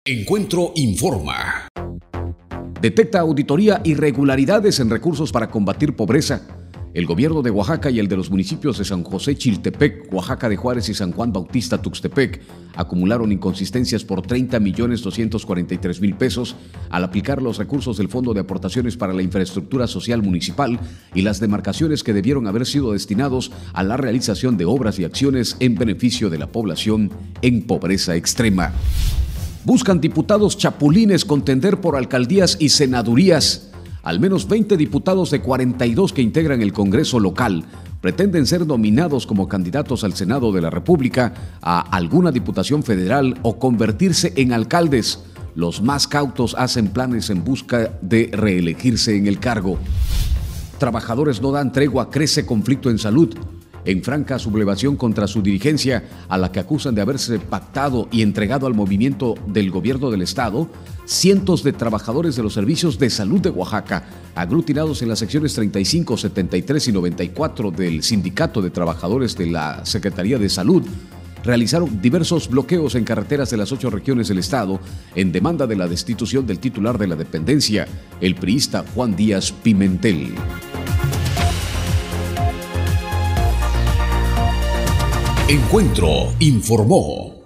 Encuentro informa. Detecta auditoría irregularidades en recursos para combatir pobreza. El gobierno de Oaxaca y el de los municipios de San José Chiltepec, Oaxaca de Juárez y San Juan Bautista Tuxtepec acumularon inconsistencias por 30,243,000 pesos al aplicar los recursos del Fondo de Aportaciones para la Infraestructura Social Municipal y las demarcaciones que debieron haber sido destinados a la realización de obras y acciones en beneficio de la población en pobreza extrema. Buscan diputados chapulines contender por alcaldías y senadurías. Al menos 20 diputados de 42 que integran el Congreso local pretenden ser nominados como candidatos al Senado de la República, a alguna diputación federal o convertirse en alcaldes. Los más cautos hacen planes en busca de reelegirse en el cargo. Trabajadores no dan tregua, crece conflicto en salud. En franca sublevación contra su dirigencia, a la que acusan de haberse pactado y entregado al movimiento del gobierno del estado, cientos de trabajadores de los servicios de salud de Oaxaca, aglutinados en las secciones 35, 73 y 94 del Sindicato de Trabajadores de la Secretaría de Salud, realizaron diversos bloqueos en carreteras de las 8 regiones del estado en demanda de la destitución del titular de la dependencia, el priista Juan Díaz Pimentel. Encuentro informó.